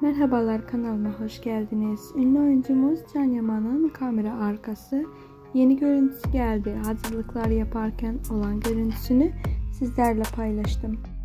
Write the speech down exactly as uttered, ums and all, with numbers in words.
Merhabalar, kanalıma hoş geldiniz. Ünlü oyuncumuz Can Yaman'ın kamera arkası yeni görüntüsü geldi. Hazırlıklar yaparken olan görüntüsünü sizlerle paylaştım.